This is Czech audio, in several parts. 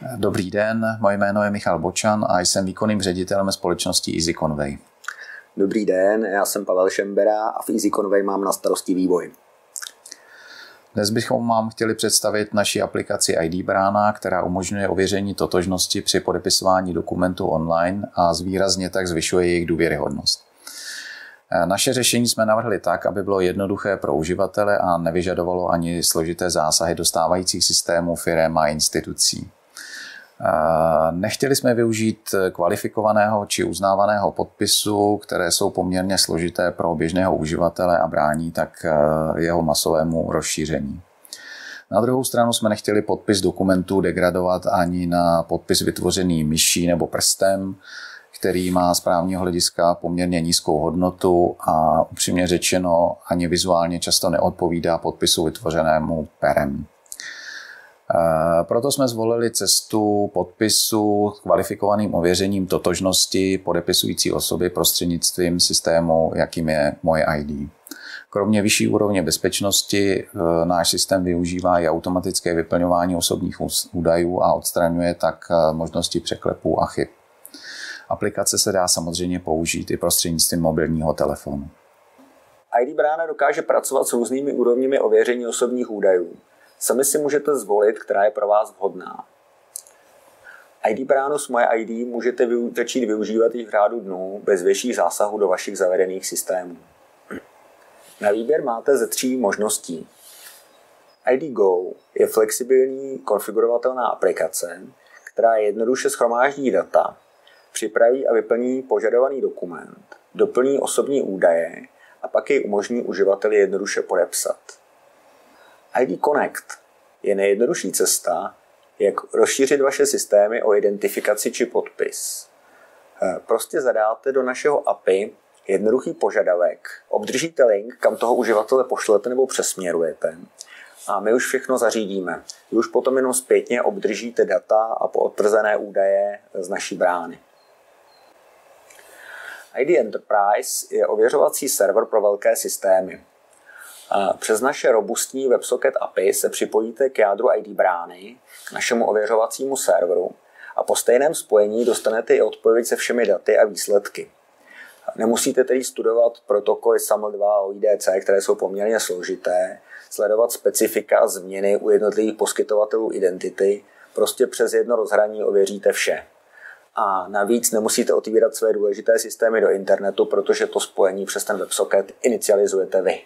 Dobrý den, moje jméno je Michal Bočan a jsem výkonným ředitelem společnosti EasyConvey. Dobrý den, já jsem Pavel Šembera a v EasyConvey mám na starosti vývoj. Dnes bychom vám chtěli představit naši aplikaci ID Brána, která umožňuje ověření totožnosti při podepisování dokumentů online a výrazně tak zvyšuje jejich důvěryhodnost. Naše řešení jsme navrhli tak, aby bylo jednoduché pro uživatele a nevyžadovalo ani složité zásahy do stávajících systémů firem a institucí. Nechtěli jsme využít kvalifikovaného či uznávaného podpisu, které jsou poměrně složité pro běžného uživatele a brání tak jeho masovému rozšíření. Na druhou stranu jsme nechtěli podpis dokumentů degradovat ani na podpis vytvořený myší nebo prstem, který má z právního hlediska poměrně nízkou hodnotu a upřímně řečeno ani vizuálně často neodpovídá podpisu vytvořenému perem. Proto jsme zvolili cestu podpisu s kvalifikovaným ověřením totožnosti podepisující osoby prostřednictvím systému, jakým je Moje ID. Kromě vyšší úrovně bezpečnosti náš systém využívá i automatické vyplňování osobních údajů a odstraňuje tak možnosti překlepů a chyb. Aplikace se dá samozřejmě použít i prostřednictvím mobilního telefonu. ID Brána dokáže pracovat s různými úrovněmi ověření osobních údajů. Sami si můžete zvolit, která je pro vás vhodná. ID Bránu s Moje ID můžete začít využívat již v řádu dnů bez větších zásahů do vašich zavedených systémů. Na výběr máte ze 3 možností. ID Go je flexibilní konfigurovatelná aplikace, která jednoduše shromáždí data, připraví a vyplní požadovaný dokument, doplní osobní údaje a pak jej umožní uživateli jednoduše podepsat. ID Connect je nejjednodušší cesta, jak rozšířit vaše systémy o identifikaci či podpis. Prostě zadáte do našeho API jednoduchý požadavek, obdržíte link, kam toho uživatele pošlete nebo přesměrujete a my už všechno zařídíme. Vy už potom jenom zpětně obdržíte data a potvrzené údaje z naší brány. ID Enterprise je ověřovací server pro velké systémy. Přes naše robustní WebSocket API se připojíte k jádru ID Brány, k našemu ověřovacímu serveru a po stejném spojení dostanete i odpověď se všemi daty a výsledky. Nemusíte tedy studovat protokoly SAML2 a OIDC, které jsou poměrně složité, sledovat specifika a změny u jednotlivých poskytovatelů identity, prostě přes jedno rozhraní ověříte vše. A navíc nemusíte otevírat své důležité systémy do internetu, protože to spojení přes ten WebSocket inicializujete vy.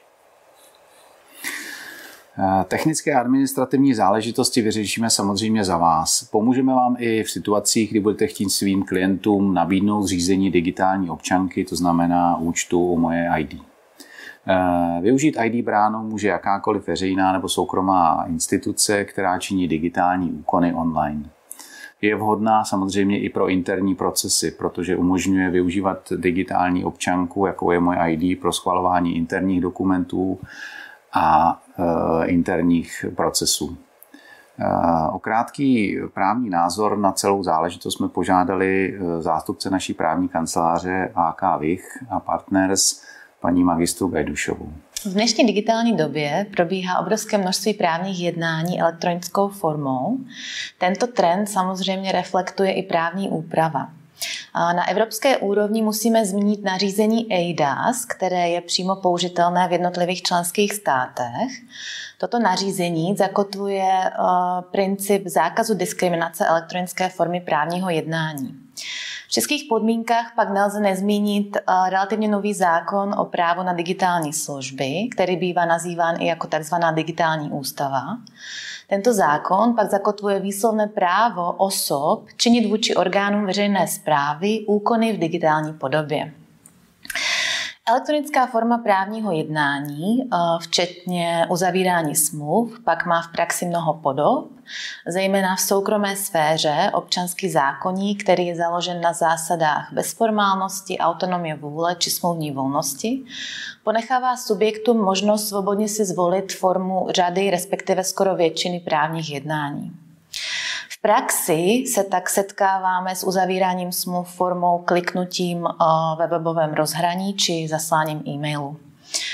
Technické a administrativní záležitosti vyřešíme samozřejmě za vás. Pomůžeme vám i v situacích, kdy budete chtít svým klientům nabídnout zřízení digitální občanky, to znamená účtu u Moje ID. Využít ID Bránu může jakákoliv veřejná nebo soukromá instituce, která činí digitální úkony online. Je vhodná samozřejmě i pro interní procesy, protože umožňuje využívat digitální občanku, jako je Moje ID, pro schvalování interních dokumentů a interních procesů. O krátký právní názor na celou záležitost jsme požádali zástupce naší právní kanceláře AK Vich a Partners, paní magistru Gajdušovou. V dnešní digitální době probíhá obrovské množství právních jednání elektronickou formou. Tento trend samozřejmě reflektuje i právní úprava. Na evropské úrovni musíme zmínit nařízení eIDAS, které je přímo použitelné v jednotlivých členských státech. Toto nařízení zakotvuje princip zákazu diskriminace elektronické formy právního jednání. V českých podmínkách pak nelze nezmínit relativně nový zákon o právu na digitální služby, který bývá nazýván i jako tzv. Digitální ústava. Tento zákon pak zakotvuje výslovné právo osob činit vůči orgánům veřejné správy úkony v digitální podobě. Elektronická forma právního jednání, včetně uzavírání smluv, pak má v praxi mnoho podob, zejména v soukromé sféře občanský zákoník, který je založen na zásadách bezformálnosti, autonomie vůle či smluvní volnosti, ponechává subjektům možnost svobodně si zvolit formu řady, respektive skoro většiny právních jednání. V praxi se tak setkáváme s uzavíráním smluv formou kliknutím ve webovém rozhraní či zasláním e-mailu.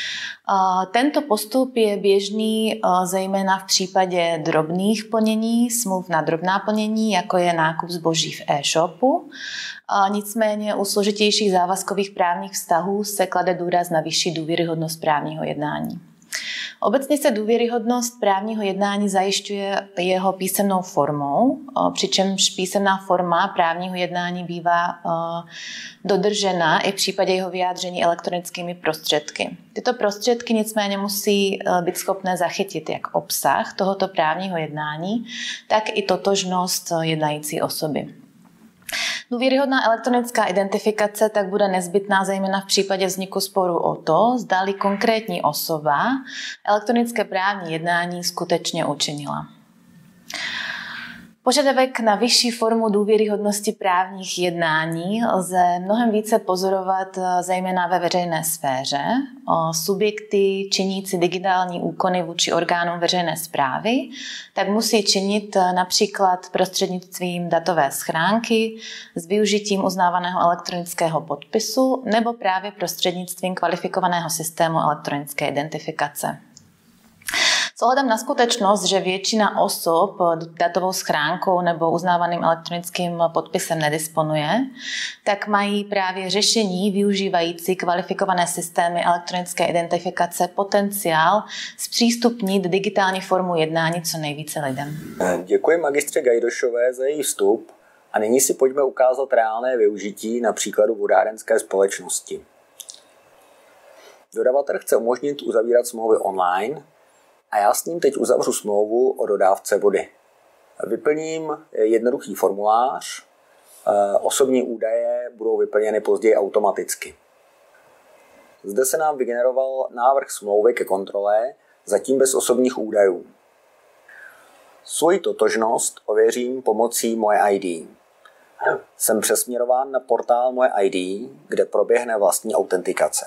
Tento postup je běžný zejména v případě drobných plnění, smluv na drobná plnění, jako je nákup zboží v e-shopu. Nicméně u složitějších závazkových právních vztahů se klade důraz na vyšší důvěryhodnost právního jednání. Obecně se důvěryhodnost právního jednání zajišťuje jeho písemnou formou, přičemž písemná forma právního jednání bývá dodržena i v případě jeho vyjádření elektronickými prostředky. Tyto prostředky nicméně musí být schopné zachytit jak obsah tohoto právního jednání, tak i totožnost jednající osoby. Důvěryhodná elektronická identifikace tak bude nezbytná zejména v případě vzniku sporu o to, zda-li konkrétní osoba elektronické právní jednání skutečně učinila. Požadavek na vyšší formu důvěryhodnosti právních jednání lze mnohem více pozorovat zejména ve veřejné sféře. Subjekty činící digitální úkony vůči orgánům veřejné správy tak musí činit například prostřednictvím datové schránky s využitím uznávaného elektronického podpisu nebo právě prostřednictvím kvalifikovaného systému elektronické identifikace. S ohledem na skutečnost, že většina osob datovou schránkou nebo uznávaným elektronickým podpisem nedisponuje, tak mají právě řešení využívající kvalifikované systémy elektronické identifikace potenciál zpřístupnit digitální formu jednání co nejvíce lidem. Děkuji magistře Gajdošové za její vstup a nyní si pojďme ukázat reálné využití na příkladu vodárenské společnosti. Dodavatel chce umožnit uzavírat smlouvy online, a já s ním teď uzavřu smlouvu o dodávce vody. Vyplním jednoduchý formulář, osobní údaje budou vyplněny později automaticky. Zde se nám vygeneroval návrh smlouvy ke kontrole, zatím bez osobních údajů. Svoji totožnost ověřím pomocí Moje ID. Jsem přesměrován na portál Moje ID, kde proběhne vlastní autentikace.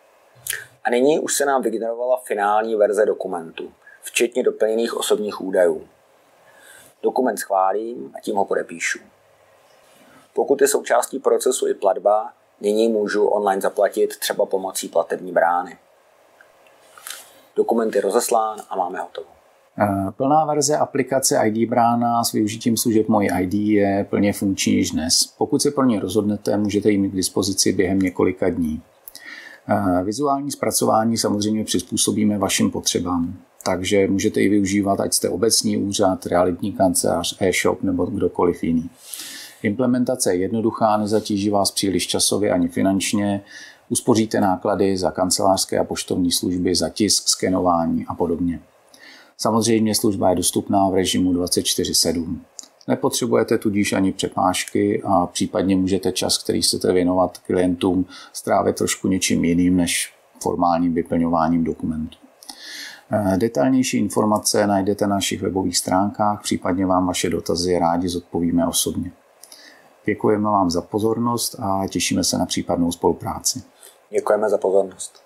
A nyní už se nám vygenerovala finální verze dokumentu, včetně doplněných osobních údajů. Dokument schválím a tím ho podepíšu. Pokud je součástí procesu i platba, nyní můžu online zaplatit třeba pomocí platební brány. Dokument je rozeslán a máme hotovo. Plná verze aplikace ID Brána s využitím služeb Moje ID je plně funkční již dnes. Pokud se pro ně rozhodnete, můžete ji mít k dispozici během několika dní. Vizuální zpracování samozřejmě přizpůsobíme vašim potřebám, takže můžete ji využívat, ať jste obecní úřad, realitní kancelář, e-shop nebo kdokoliv jiný. Implementace je jednoduchá, nezatíží vás příliš časově ani finančně, uspoříte náklady za kancelářské a poštovní služby, za tisk, skenování a podobně. Samozřejmě služba je dostupná v režimu 24/7. Nepotřebujete tudíž ani přepážky a případně můžete čas, který chcete věnovat klientům, strávit trošku něčím jiným než formálním vyplňováním dokumentů. Detailnější informace najdete na našich webových stránkách, případně vám vaše dotazy rádi zodpovíme osobně. Děkujeme vám za pozornost a těšíme se na případnou spolupráci. Děkujeme za pozornost.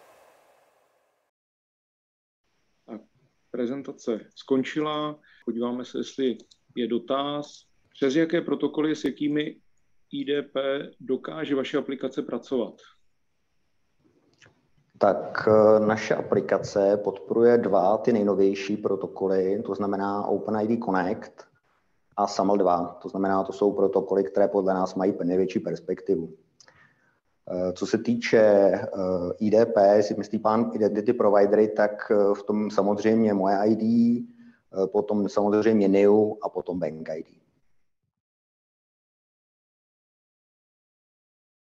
Prezentace skončila. Podíváme se, jestli je dotaz. Přes jaké protokoly, s jakými IDP dokáže vaše aplikace pracovat? Tak naše aplikace podporuje ty nejnovější protokoly, to znamená OpenID Connect a SAML 2. To znamená, to jsou protokoly, které podle nás mají největší perspektivu. Co se týče IDP, jestli myslí pán Identity Providery, tak v tom samozřejmě Moje ID, potom samozřejmě NIU a potom Bank ID.